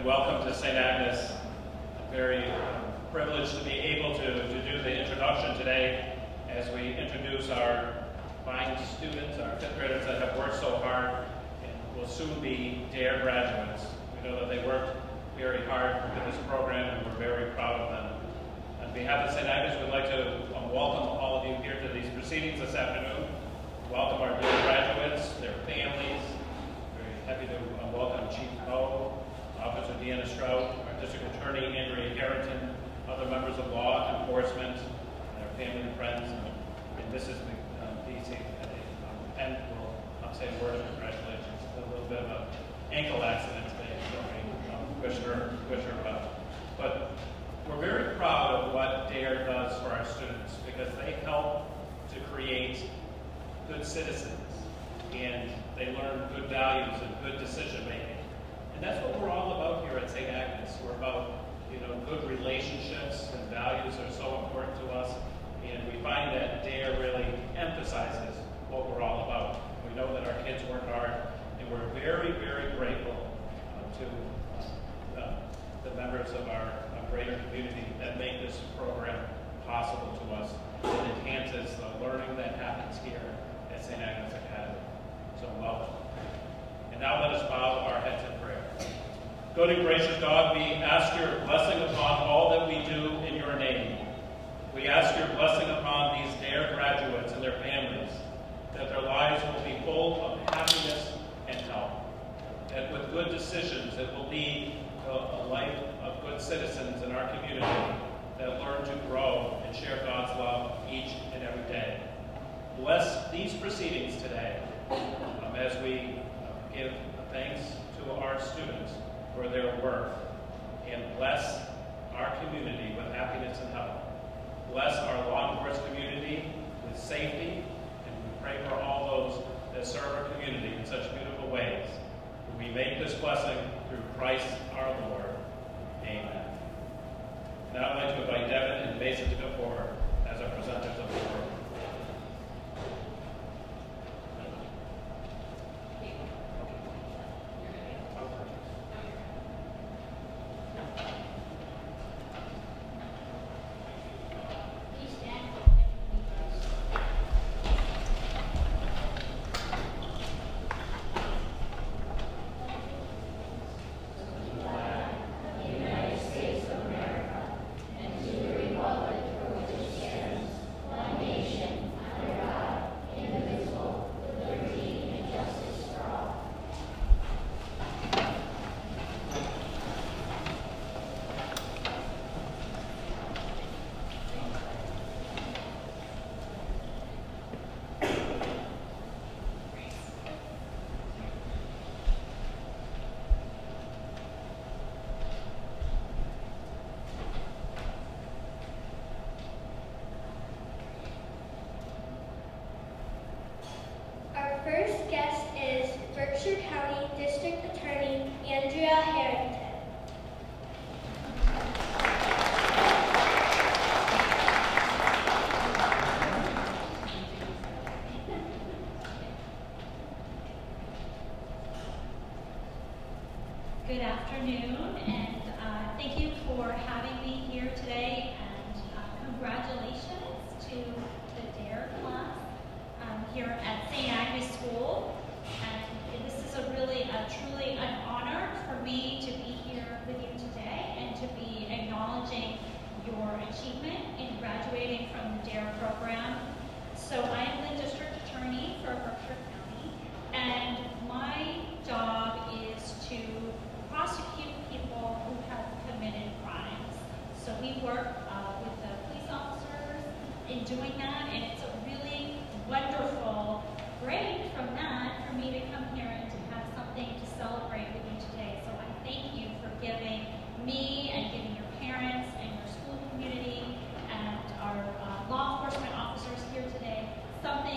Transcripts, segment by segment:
welcome to St. Agnes. I'm very privileged to be able to do the introduction today as we introduce our fine students, our fifth graders that have worked so hard and will soon be DARE graduates. We know that they worked very hard for this program and we're very proud of them. On behalf of St. Agnes, we'd like to welcome all of you here to these proceedings this afternoon. Welcome our DARE graduates, their families. Very happy to welcome Chief Moe, Officer Deanna Strout, our District Attorney Andrea Harrington, other members of law enforcement, and our family and friends, and Mrs. DC. And I'll say a word of congratulations. A little bit of an ankle accident today, so we wish her well. But we're very proud of what DARE does for our students because they help to create good citizens, and they learn good values and good decision making. And that's what we're all about here at St. Agnes. We're about, good relationships, and values are so important to us, and we find that DARE really emphasizes what we're all about. We know that our kids work hard, and we're very, very grateful to the members of our greater community that make this program possible to us. It enhances the learning that happens here at St. Agnes Academy. So welcome. And now let us bow our heads in prayer. Good and gracious God, we ask your blessing upon all that we do in your name. We ask your blessing upon these DARE graduates and their families, that their lives will be full of happiness and health, that with good decisions it will lead to a life of good citizens in our community that learn to grow and share God's love each and every day. Bless these proceedings today as we give thanks to our students for their work, and bless our community with happiness and health. Bless our law enforcement community with safety, and we pray for all those that serve our community in such beautiful ways. We make this blessing through Christ our Lord. Amen. Now I'd like to invite Devin and Mason to come forward as our presenters of the program. First guest is Berkshire County District Attorney Andrea Harrington. Good afternoon, and thank you for having me here today, and congratulations to the DARE class here at St. Agnes School. And this is truly an honor for me to be here with you today and to be acknowledging your achievement in graduating from the DARE program. So I am the district attorney for Berkshire County, and my job is to prosecute people who have committed crimes. So we work with the police officers in doing that, and it's a really wonderful break from that for me to come here and to have something to celebrate with you today. So I thank you for giving me and giving your parents and your school community and our law enforcement officers here today something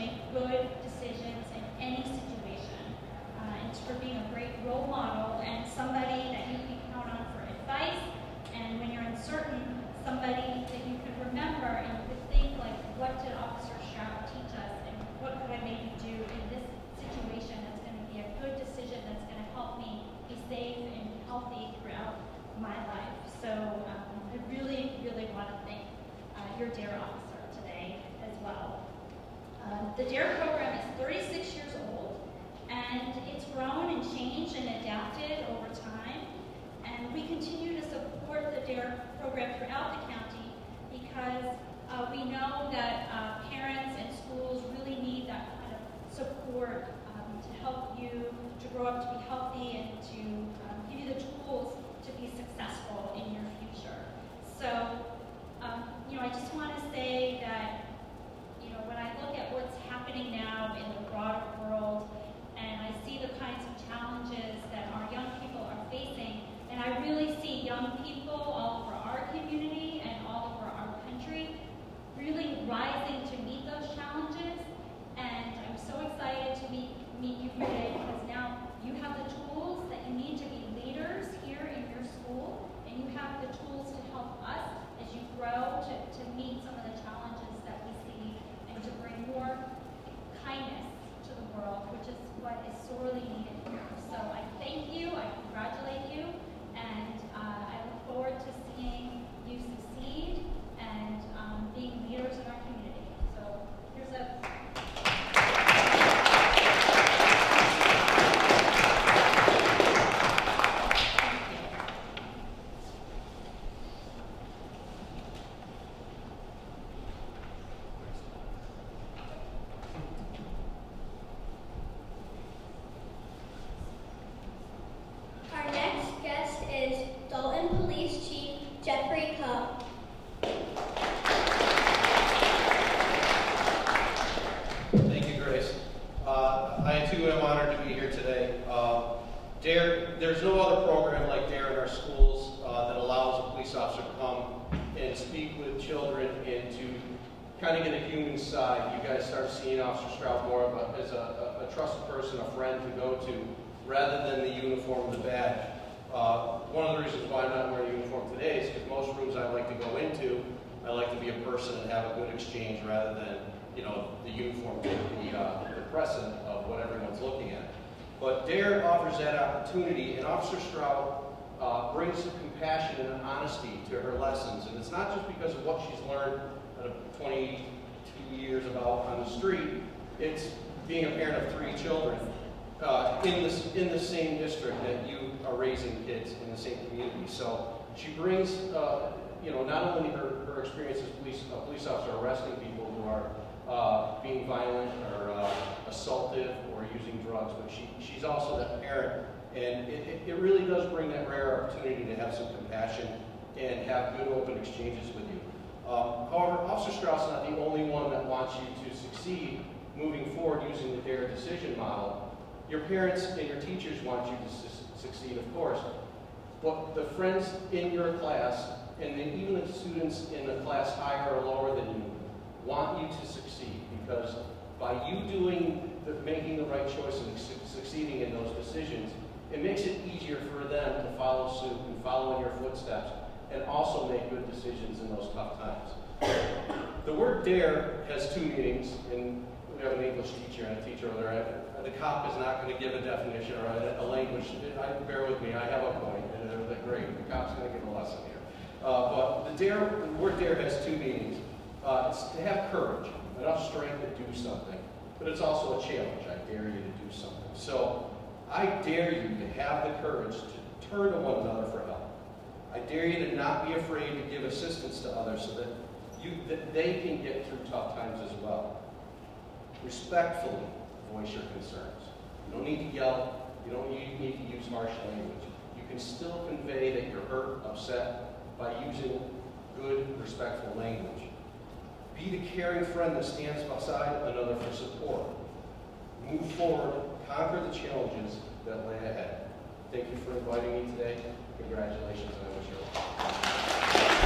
make good decisions in any situation, and for being a great role model and somebody that you can count on for advice. And when you're uncertain, somebody that you can remember and you could think, like, what did Officer Stroud teach us, and what could I maybe do in this situation that's going to be a good decision that's going to help me be safe and healthy throughout my life. So I really, really want to thank your DARE officer today as well. The DARE program is 36 years old, and it's grown and changed and adapted over time. And we continue to support the DARE program throughout the county because we know that parents and schools really need that kind of support to help you to grow up to be healthy and to give you the tools to be successful in your future. So, I just want to say that, when I look at what's happening now in the broader world, and I see the kinds of challenges that our young people are facing, and I really see young people all over our community and all over our country really rising to meet those challenges. And I'm so excited to meet you here today because now you have the tools that you need to be leaders here in your school, and you have the tools to help us as you grow to meet some of the challenges that we see and to bring more kindness to the world, which is what is sorely needed here. So I thank you, I congratulate you, and I look forward to seeing you succeed and being leaders in our community. So here's a there's no other program like DARE in our schools that allows a police officer to come and speak with children and to kind of get a human side. You guys start seeing Officer Stroud more as a trusted person, a friend to go to, rather than the uniform, the badge. One of the reasons why I'm not wearing a uniform today is because most rooms I like to go into, I like to be a person and have a good exchange rather than, the uniform being the precedent of what everyone's looking at. But DARE offers that opportunity, and Officer Stroud brings compassion and honesty to her lessons. And it's not just because of what she's learned out of 22 years about on the street. It's being a parent of 3 children in the same district that you are raising kids in the same community. So she brings, not only her experience as a police officer arresting people who are being violent or assaultive or using drugs, but she's also that parent. And it really does bring that rare opportunity to have some compassion and have good open exchanges with you. However, Officer Stroud's not the only one that wants you to succeed moving forward using the DARE decision model. Your parents and your teachers want you to succeed, of course. But the friends in your class, and even the students in the class higher or lower than you, want you to succeed, because by you making the right choice and succeeding in those decisions, it makes it easier for them to follow suit and follow in your footsteps and also make good decisions in those tough times. The word DARE has 2 meanings, and we have an English teacher and a teacher over there. The cop is not going to give a definition or a language. Bear with me, I have a point. Great, the cop's going to give a lesson here. But the word DARE has 2 meanings. It's to have courage, enough strength to do something, but it's also a challenge. I dare you to do something. So I dare you to have the courage to turn to one another for help. I dare you to not be afraid to give assistance to others so that they can get through tough times as well. Respectfully voice your concerns. You don't need to yell. You don't need to use harsh language. You can still convey that you're hurt, upset by using good, respectful language. Be the caring friend that stands beside another for support. Move forward, conquer the challenges that lay ahead. Thank you for inviting me today. Congratulations, and I wish you all.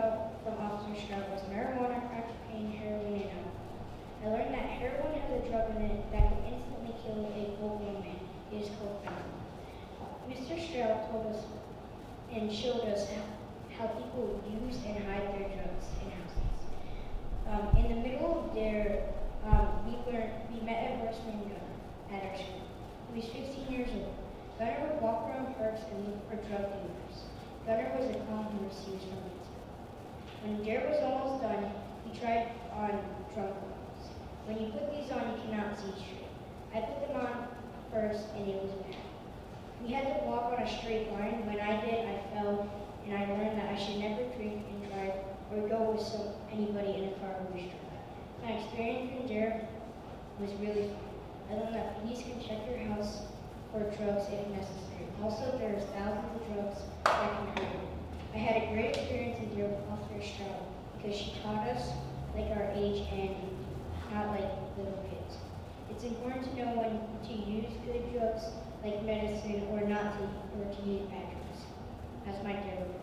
from Officer Stroud was marijuana, crack cocaine, heroin, and alcohol. I learned that heroin has a drug in it that can instantly kill a full-grown man. It is called fentanyl. Mr. Stroud told us and showed us how people use and hide their drugs in houses. In the middle of there, we met a horse named Gunner at our school. He was 15 years old. Gunner would walk around parks and look for drug dealers. Gunner was a clown horse he was from Pittsburgh. When Dare was almost done, he tried on drum clothes. When you put these on, you cannot see straight. I put them on first, and it was bad. We had to walk on a straight line. When I did, I fell, and I learned that I should never drink and drive or go with anybody in a car who was drunk. My experience in Dare was really fun. I learned that police can check your house for drugs if necessary. Also, there's thousands of drugs that can hurt you. I had a great experience in Dare with Officer Stroud because she taught us like our age and not like little kids. It's important to know when to use good drugs like medicine or not to, or to use bad drugs. That's my Dare report.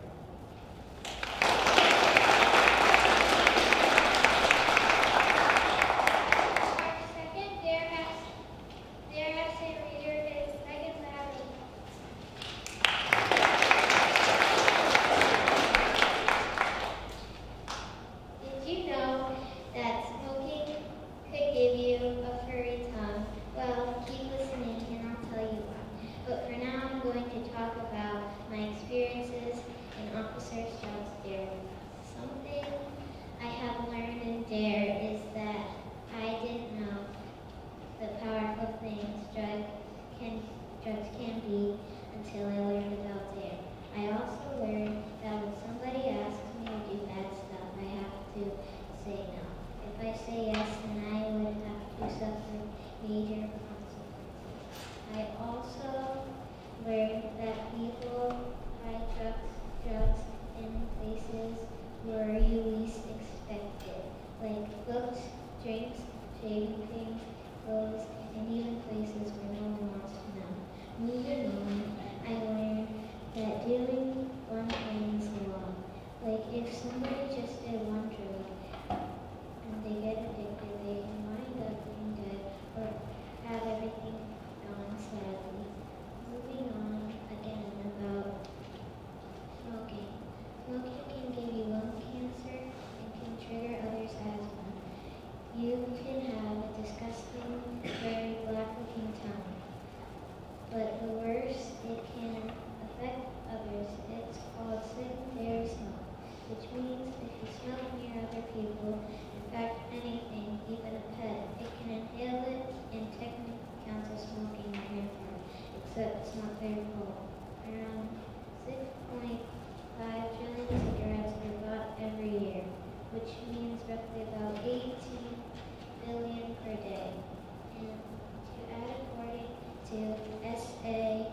Drugs can be until I learned about Dare. I also learned that when somebody asks me to do bad stuff, I have to say no. If I say yes, then I would have to suffer major consequences. I also learned that people buy drugs in places where you least expect it, like books, drinks, shaving things, clothes, and even places where no one wants to know. Moving on, I learned that doing one thing is wrong. Like if somebody just did one drug and they get addicted, they can wind up being dead or have everything gone sadly. Moving on again about smoking. Smoking can give you lung cancer and can trigger others' asthma. You can have a disgusting, very black-looking tongue. But the worst, it can affect others. It's called secondary smoke, which means if you smoke near other people, in fact anything, even a pet, it can inhale it and technically counts as smoking your grandfather, except it's not their fault. Around 6.5 trillion cigarettes are bought every year, which means roughly about 18 billion per day. And to add, according to SAMHSA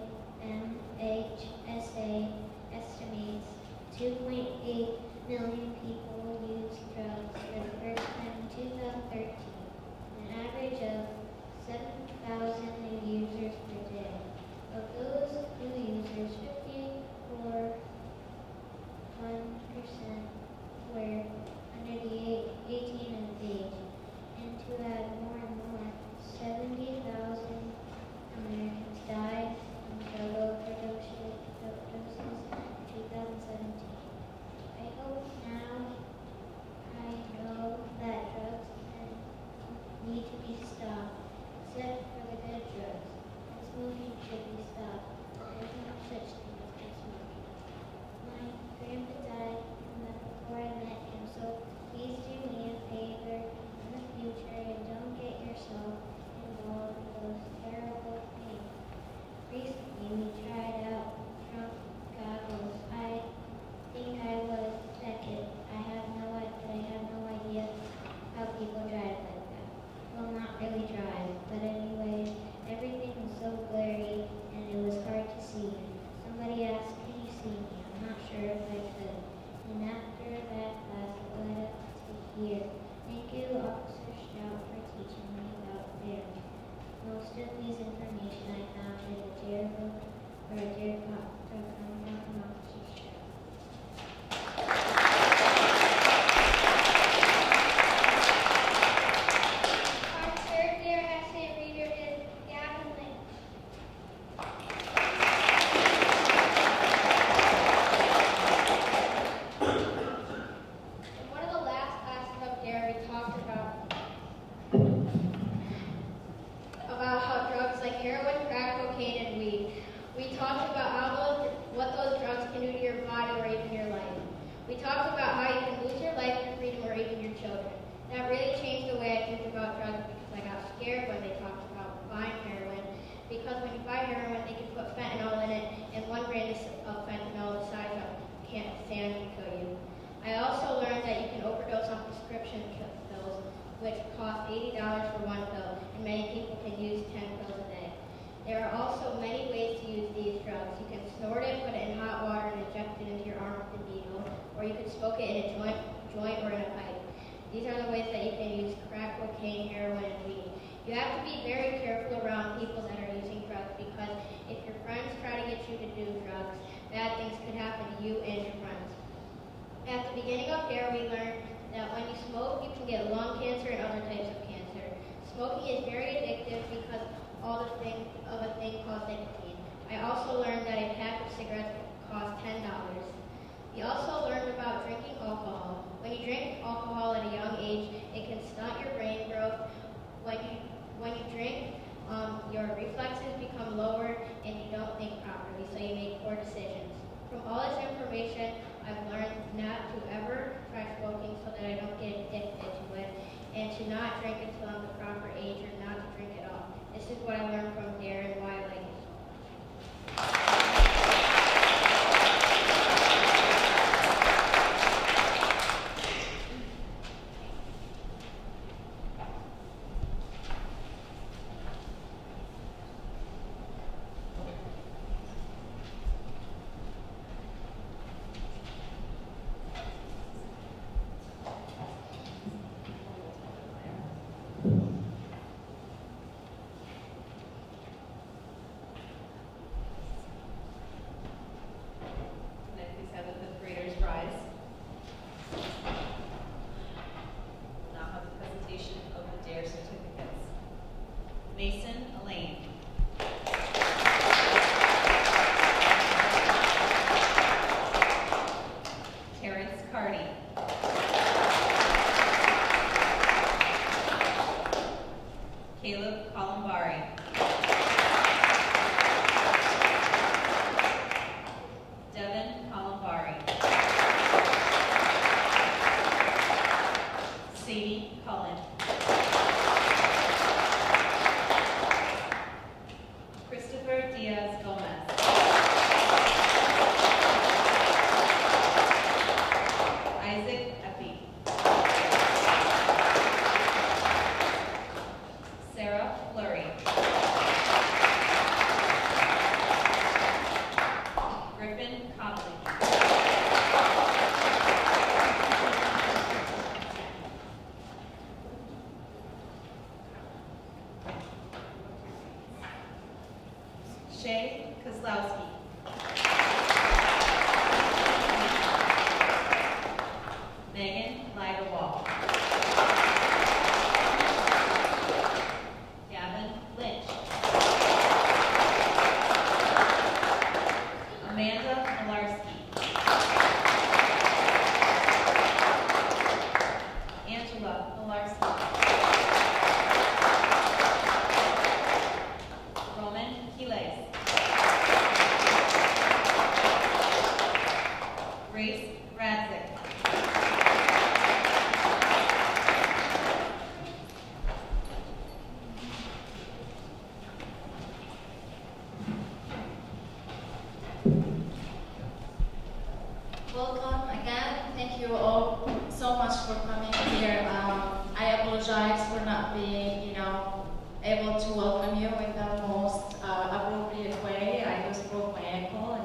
estimates 2.8 million people used drugs for the first time in 2013, an average of 7,000 new users per day. Of those new users, 54% were under the 18 of age. And to add more and more, 70,000 Americans died from drug overdoses in 2017. I hope now I know that drugs need to be stopped, except for the good drugs. And smoking should be stopped. There is no such thing as good smoking. My grandpa died from the That really changed the way I think about drugs because I got scared when they talked about buying heroin. Because when you buy heroin, they can put fentanyl in it, and 1 gram of fentanyl the size of sand can kill you. I also learned that you can overdose on prescription pills, which cost $80 for 1 pill, and many people can use 10 pills a day. There are also many ways to use these drugs. You can snort it, put it in hot water, and inject it into your arm with a needle, or you can smoke it in a joint or in a pipe. These are the ways that you can use crack cocaine, heroin, and weed. You have to be very careful around people that are using drugs because if your friends try to get you to do drugs, bad things could happen to you and your friends. At the beginning of DARE, we learned that when you smoke, you can get lung cancer and other types of cancer. Smoking is very addictive because of a thing called nicotine. I also learned that a pack of cigarettes costs $10. We also learned about drinking alcohol. When you drink alcohol at a young age, it can stunt your brain growth. When you drink, your reflexes become lower and you don't think properly, so you make poor decisions. From all this information, I've learned not to ever try smoking so that I don't get addicted to it, and to not drink until I'm the proper age or not to drink at all. This is what I learned from DARE and why I like it so much. Welcome again. Thank you all so much for coming here. I apologize for not being, able to welcome you in the most appropriate way. I just broke my ankle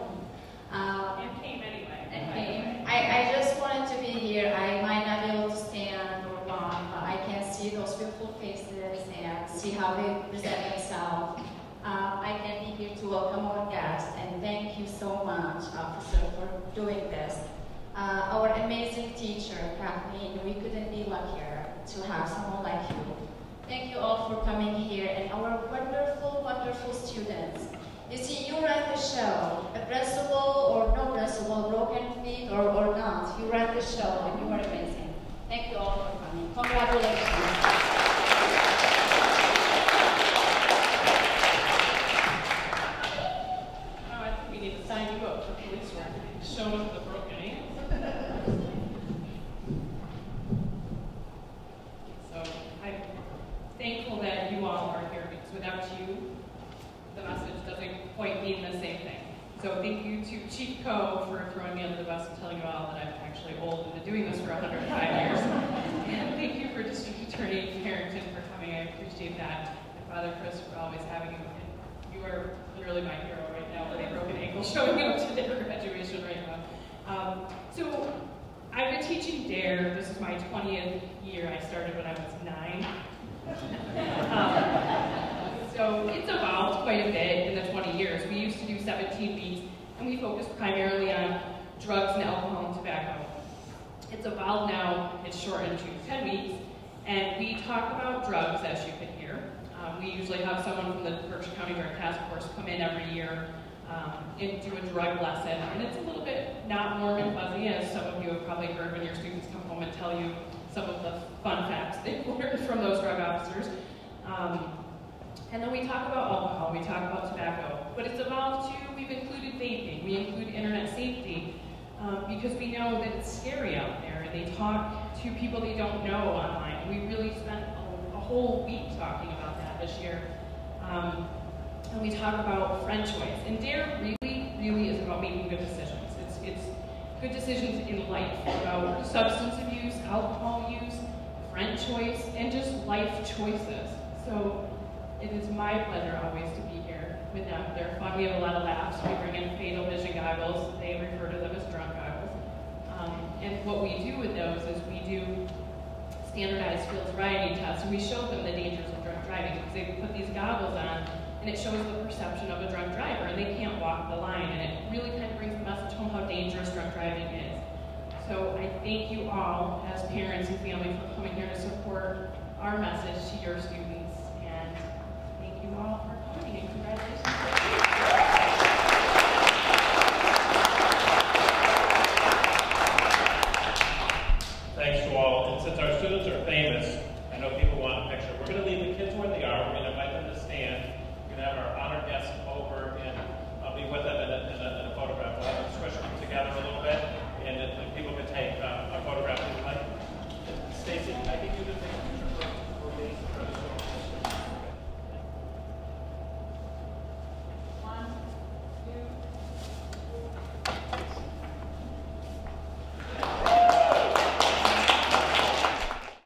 and came anyway. And came. I just wanted to be here. I might not be able to stand or run, but I can see those beautiful faces and see how they present themselves. I can be here to welcome our guests, and thank you so much, officer, for doing this. Our amazing teacher, Kathleen, we couldn't be luckier to have someone like you. Thank you all for coming here, and our wonderful, wonderful students. You see, you ran the show, addressable or no addressable, broken feet or not. You ran the show, and you were amazing. Thank you all for coming. Congratulations. Sign you up for police work. Show them the broken hands. under 5 years. And thank you for District Attorney Harrington for coming. I appreciate that. And Father Chris for always having you. And you are literally my hero right now with a broken ankle showing up to their graduation right now. So I've been teaching DARE. This is my 20th year. I started when I was 9. So it's evolved quite a bit in the 20 years. We used to do 17 weeks, and we focused primarily on drugs and alcohol and tobacco. It's evolved now, it's shortened to 10 weeks, and we talk about drugs, as you can hear. We usually have someone from the Berkshire County Drug Task Force come in every year and do a drug lesson, and it's a little bit not warm and fuzzy, as some of you have probably heard when your students come home and tell you some of the fun facts they've learned from those drug officers. And then we talk about alcohol, we talk about tobacco, but it's evolved too. We've included vaping, we include internet safety, because we know that it's scary out there, and they talk to people they don't know online. We really spent a whole week talking about that this year. And we talk about friend choice. And DARE really is about making good decisions. It's good decisions in life, about substance abuse, alcohol use, friend choice, and just life choices. So it is my pleasure always to be here with them. They're fun. We have a lot of laughs. We bring in fatal vision goggles. They refer to them as drunk goggles. And what we do with those is we do standardized field sobriety tests. We show them the dangers of drunk driving because they put these goggles on, and it shows the perception of a drunk driver, and they can't walk the line. And it really kind of brings the message home how dangerous drunk driving is. So I thank you all as parents and family for coming here to support our message to your students. And thank you all for coming, and congratulations. Thanks to all. And since our